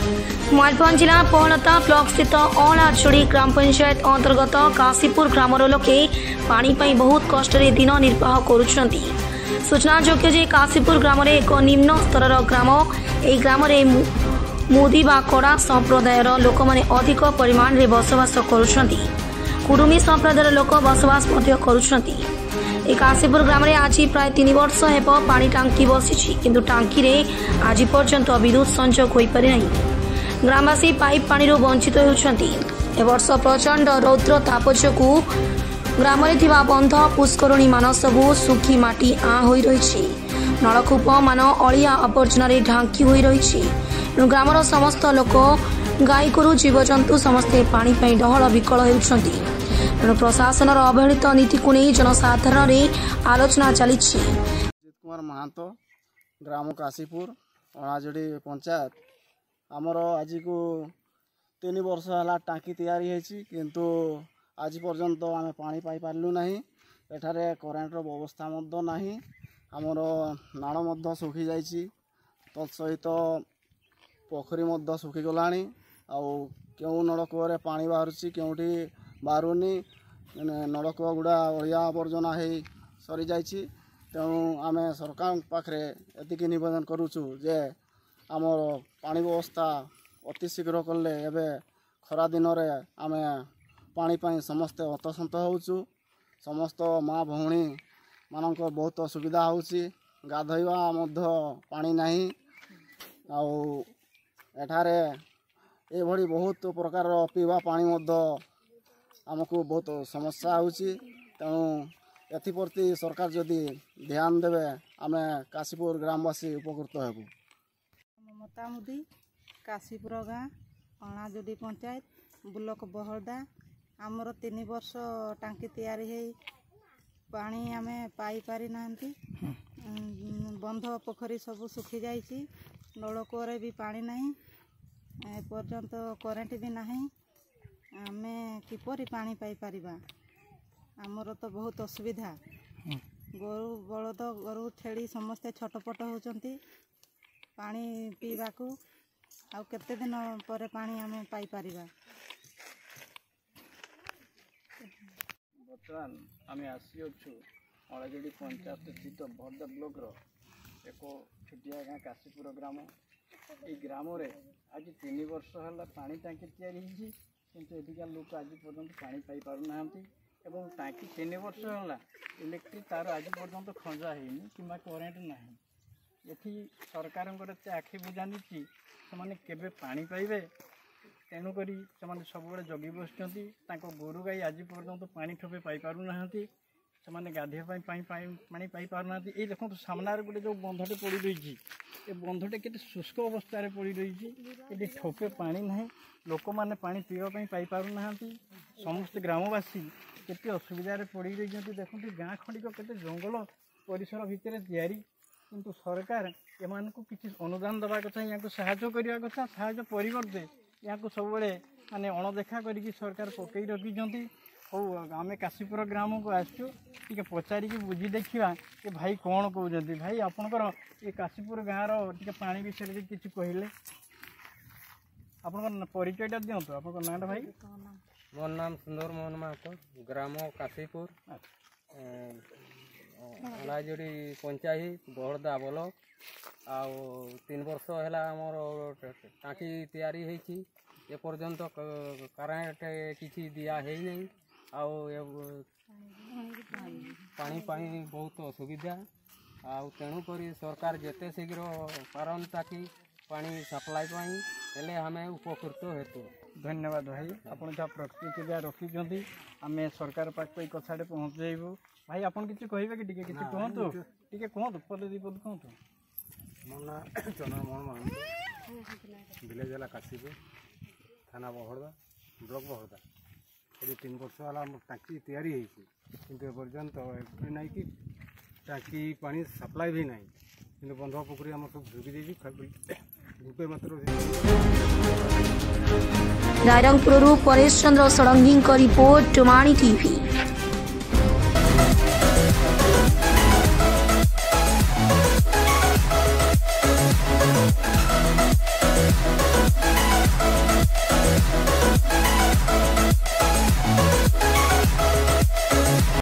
मयूरभंज जिला पहलता ब्लॉक स्थित R.N.I ग्राम पंचायत अंतर्गत काशीपुर ग्रामर लोके पानी पाई बहुत कष्ट दिन निर्वाह करुछंती। सूचनायोग्य जे काशीपुर ग्राम एक निम्न स्तर ग्राम। यह ग्राम मुदी बा कड़ा संप्रदायर लोक मैंने अधिक परिमाण रे बसवास करुछंती। कुडुमी संप्रदायर लोक बसवास करुछंती। ए काशीपुर ग्राम रे आज प्राय 3 वर्ष हेब पानी टांकी बसी किंतु टांकी रे आज पर्यंत विद्युत संजोग होई पारि नहीं। ग्रामवासी पाइप पानी वंचित होउछंती। ए वर्ष प्रचंड रौद्र ताप जोगु ग्राम रे थिबा बंध पुष्करणी मान सबु सुखी माटी आ होई रहिछि। नलकूप मान अलिया आवर्जना रे ढांकी होई रहिछि। ग्रामर समस्त लोक गाई गोरु जीवजंतु समस्ते पानी पई डहळ विकल हेउछंती। प्रशासन अवहेलित नीति को नहीं जनसाधारण आलोचना चली। कुमार महातो ग्राम काशीपुर R.N.I पंचायत आमर आज को 3 वर्ष है टांकी तैयारी किंतु आज पर्यंत आम पानी पाई पार्लु नहीं। एठारे करेन्टर व्यवस्था नहीं। आमर नाड़ सुखी जाइए तत्सहित पोखरी सुखी गला। आउ नलकूपे पानी बाहर केउठी बाहरुनी नलकूप गुड़ा अलिया आवर्जना सरी जाइए। तेणु आम सरकार पाखे एति निवेदन करुचु जे आमर पानी व्यवस्था अति शीघ्र कले एबे खरा दिन रे आम पानी पाई समस्ते हतसंत होचु। समस्त माँ भौणी मानक बहुत सुविधा होची। गाधोइबा मध्य पानी नहीं। एठारे एभली बहुत प्रकार पीवा पानी मध्य आमको बहुत समस्या होची। तेणु एप्रति सरकार जदि ध्यान देवे आम काशीपुर ग्रामवासी उपकृत हेबु। ममता मुदी काशीपुर गाँ R.N.I पंचायत ब्लॉक बहरदा आमर 3 वर्ष टांकी तैयारी है पानी आम पाई पारि नांती। बंध पोखरी सब सुखी जाइए। नलकूपे भी पानी नहीं। पर्यंत करेन्ट भी नहीं। आम किपरि पानी पाई परिबा? आमर तो बहुत असुविधा। गोरु बलद गोरु छेड़ी समस्ते छटपट होचंती पानी पीवा को। आउ केते दिन पर पानी आम पाई परिबा? बर्तमान आम आसी R.N.I पंचायत स्थित बहरदा ब्लॉक एक छोटिया गाँ काशीपुर ग्राम। ये ग्राम आज 3 वर्ष है पानी टांकी तैयारी किंतु एदिका लोक आज पर्यंत पानी पाई पारना। एवं टांकी 3 वर्ष है इलेक्ट्रिक तार आज पर्यंत खंजा है कि करेन्ट ना। ये सरकार आखि बुझा नीति से पानी पाइबे। तेणुक सब जगी बस गोरु गाई आज पर्यंत पानी ठोपे पाई पारना। से गाधोवा पानी पाई पारना। ये देखो सामने गोटे जो बंधटे पड़ रही ये बंधटे के शुष्क अवस्था पड़ रही। ये ठोपे पानी ना। लोक मैंने पानी पीवाई पाई पारना। समस्त ग्रामवासी केते असुविधा पड़ रही। देखो गाँ खंडिक के जंगल परिसर भितर तैयारी किंतु सरकार एमान को किसी अनुदान दवा कथा या साहाय्य करने कथा। साहाय्य परिवर्ते या सब माने अणदेखा करके सरकार पकई रखी। हो आम काशीपुर ग्राम को आसचु टी पचारिकी बुझी देखा कि भाई कौन कहते। भाई आपणकर ये काशीपुर गाँव टे पानी विषय किसी कहले आप परिचयटा दिंतु। आप नाटा भाई? मोर नाम सुंदर मोहन महतो ग्राम काशीपुर R.N.I पंचायत बहरदा ब्लॉक। आउ 3 वर्ष है आमर टांकी तैयारी होती। ए पर्यंत करेन्ट किसी दिया है नहीं। आउ पानी पाई बहुत असुविधा। आउ तेणुक सरकार जिते शीघ्र पारंता कि पानी सप्लाई पाई हेले हमें उपकृत हेतु। धन्यवाद भाई। आप प्रतिक्रिया रखी आम सरकार पाख कथाटे पहुँचेबू। भाई आप किसी कहे कि कहतु टी कहतु पद 2 पद कहतु। मो ना चंद्रमोहन महतो विलेज है काशीपुर थाना बहरदा ब्लॉक बहरदा। ये 3 वर्ष है टांकी तैयारी किंतु एपर्यंत ना कि टांकी पानी सप्लाई भी ना। कि बंध पोखरी आम सब झुकी धूपे मात्र। रायरंगपुर परेश चंद्र षडंगी रिपोर्ट डुमानी टीवी।